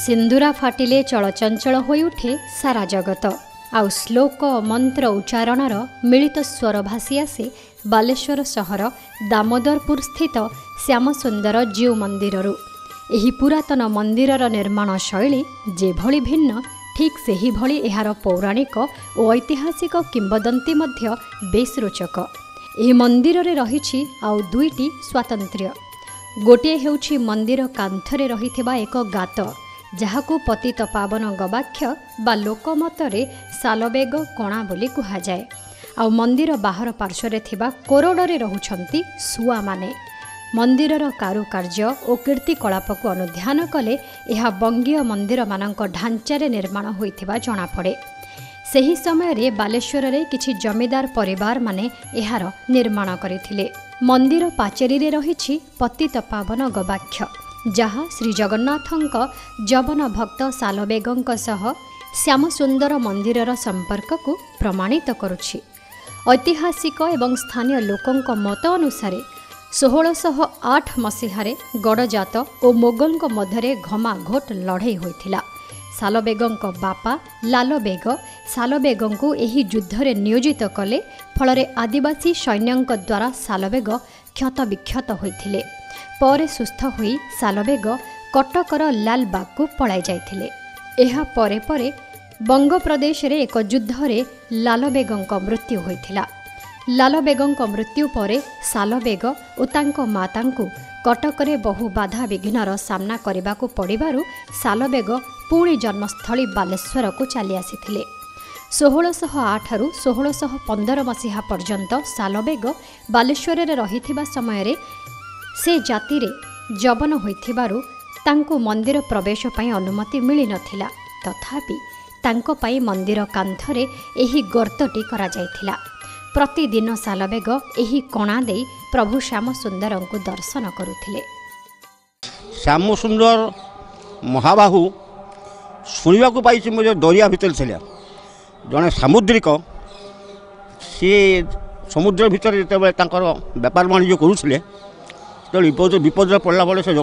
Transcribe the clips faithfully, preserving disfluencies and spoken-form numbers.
सिंदूरा फाटिले चलचंचल होई उठे सारा जगत आउ श्लोक मंत्र उच्चारणर मिलित स्वर भासी आसे बालेश्वर सहर दामोदरपुर स्थित श्यामसुंदर जीव मंदिररू। एही पुरातन मंदिरर निर्माण शैली जेभली भिन्न ठीक सेही भली एहार पौराणिक और ऐतिहासिक किंबदंती मध्य बेस रोचक। एही मंदिर रे रहिछि आउ दुईटी स्वातंत्र्य। गोटे हेउछि मंदिर कांथरे रहिथिबा एक गात जहाकू पतित पावन गवाक्ष बा लोकमतरे सालबेग कणा बोली कुहाजाए। आउ मंदिर बाहर पार्श्वरे थिबा कोरडरे रहुछंती सुआ माने। मंदिरर कारुकार्य और कीर्तिकलापक अनुध्यान कले यह बंगीय मंदिर मानक ढांचारे निर्माण होइथिबा जणा पड़े। सही समय रे बालेश्वर रे किछि जमीदार परिवार माने एहार निर्माण करिथिले। मंदिर पाचेरी रे रहिछि पतित पावन गवाक्ष जहा श्री जगन्नाथंक जवन भक्त सालबेगंक सह श्यामसुंदर मंदिरर संपर्क को प्रमाणित करुछि। ऐतिहासिक एवं स्थानीय लोकंक मत अनुसारे सोलह सौ आठ मसीहारे गड़जात और मोगलंक मध्यरे घमाघोट लड़ाई होइथिला। सालबेगंक बापा लालबेग सालबेगंकु एही युद्धरे नियोजित कले। फलरे आदिवासी सैन्यंक द्वारा सालबेग क्षत विक्षत होइथिले। पर सुस्थ होई सालबेग कटकर लालबागकु पळाई जाइथिले। एहा परे परे बंग प्रदेश रे एक युद्धरे लालबेगंक मृत्यु होइथिला। लालबेगंक मृत्यु परे सालबेग और तांको मातांकु कटकरे बहु बाधा विघ्नर सामना करिबाकु पड़िबारु सालबेग पुणी जन्मस्थली बालेश्वर को चली आसिथिले। सोलह सौ आठ रु सोलह सौ पंद्रह मसीहा पर्यंत सालबेग बालेश्वर रे रहिथिबा समय रे से जाति रे जवन होइथिबारु तांको मंदिर प्रवेश पई अनुमति मिली नथिला। तथापि तांको पई मंदिर कांथरे एही गर्तटी करा जायथिला। प्रतिदिन सालबेग एही कणा देई प्रभु श्यामसुंदर को दर्शन करुथिले। श्यामसुंदर महाबाहु शुणा को पाई मुझे दरिया भितर थिले जड़े सामुद्रिक सी समुद्र भितर जिते तांकर व्यापार वाणिज्य करुले विपद विपद पड़ला बेले से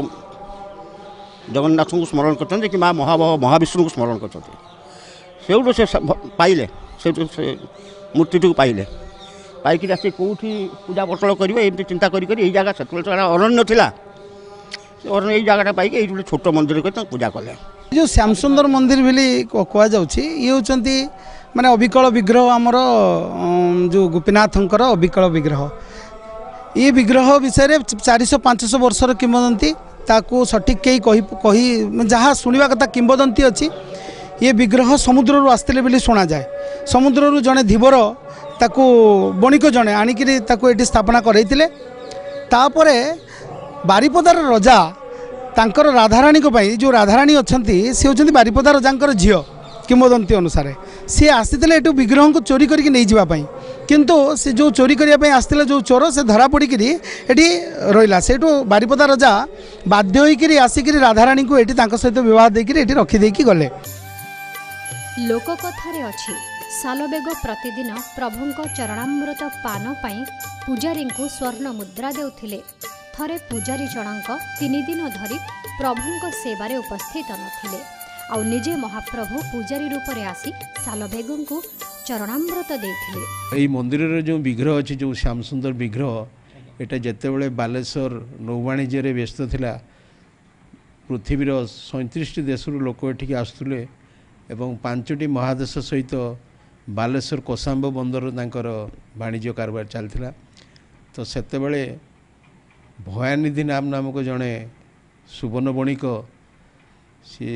जगन्नाथ को स्मरण करते कि माँ महाबाह महाविष्णु को स्मरण करते से से पाइले से मूर्ति पाइले पाइक आस कौटी पूजा पटल करेंगे एमती चिंता करी करी जगह से अरण्य थिला अरण्य जगह पाइक ये छोट मंदिर कर पूजा कले। जो श्यामसुंदर मंदिर भी कह ये होती माने अविकल विग्रह आमर जो गोपीनाथंकर अविकल विग्रह ये विग्रह विषय चार सौ पांच सौ वर्षर किंवदंती ताकू सठिक कही कही जहाँ शुणा कथा किंवदंती अच्छी ये विग्रह समुद्र आसते बोली शुणा जाए। समुद्र जड़े धीवर ताकू बणिक जड़े आणिकी ताकू ये स्थापना करते बारिपदार रजा तांकर राधाराणी को पाई जो राधाराणी अच्छा सी होती बारिपदा रजा झील किंवदंती अनुसार सी आसीते ये विग्रह को चोरी करके नहीं जावाई किंतु से जो चोरी करने आसते जो चोर से धरा पड़ी ये रहा से बारिपदा रजा बाध्य होकर आसिक राधाराणी को ये सहित विवाह देकर ये रखीदे गले। लोककथारे अछि सालबेग प्रतिदिन प्रभुंक चरणामृत पान पाई पूजारी को स्वर्ण मुद्रा देउथिले। थरे पूजारी जनक तीन दिन धरी प्रभुंक सेवारे उपस्थित नथिले आउ निजे महाप्रभु पूजारी रूप रे आसी सालबेगं को चरणामृत देथिले। एई मंदिर रे जो विग्रह अछि जो श्यामसुंदर विग्रह एटा जेतेबेले बालेश्वर नौवाणिज्य रे व्यस्त थिला पृथ्वीर सैंतीस देशरू लोक एठिक आसुले एवं पांचटी महादेश सहित बालेश्वर कोसाम्ब बंदर तांकर वाणिज्य कारबार चलता। तो सेतेबेले भयानिधि नाम नामक जड़े सुवर्ण बणिक सी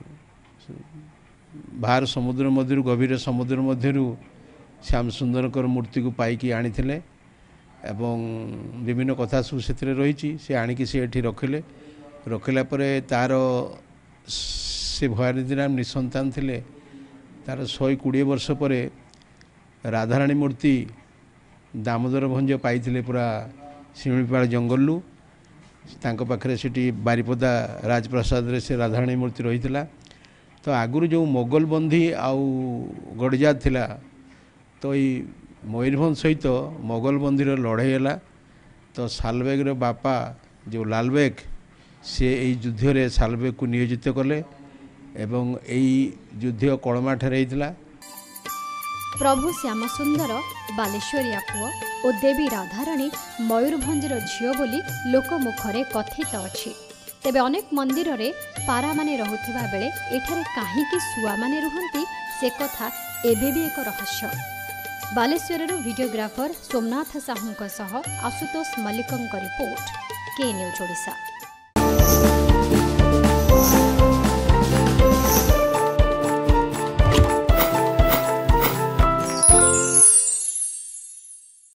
बाहर समुद्र मध्य गभीर समुद्र मध्य श्यामसुंदर मूर्ति को पाइकी आनी एवं विभिन्न कथा सब से रही से आणिकी सी एठी रखिले रखिला परे तार से भयानिधि नाम निसंतान थिले तार शहे कोड़े वर्ष पर राधाराणी मूर्ति दामोदर भंज पाई पूरा शिमिपाड़ जंगलू तांको पाखरे सेठी बारिपदा राजप्रसाद रे से राधाराणी मूर्ति रही थिला। तो आगुरु जो मोगल बंदी आउ गड़जात थिला तो ये मयूरभंज सहित मोगल बंदीर लड़ाई है। तो सालबेगर बापा जो लालबेग से युद्ध रे सालबेग को नियोजित कले एवं यही युद्ध कलमाठारे होता। प्रभु श्यामसुंदर बालेश्वरिया पुओ और देवी राधाराणी मयूरभंजर झियो बोली लोकमुखरे कथित अछि। तेबे अनेक मंदिर रे पारा माने रहुथिबा बेले एठारे काहीकि सुआ माने रुहंती से कथा एबे भी एक रहस्य। बालेश्वरर वीडियोग्राफर सोमनाथ साहूंक सह आशुतोष मल्लिकंक रिपोर्ट के न्यूज ओडिशा।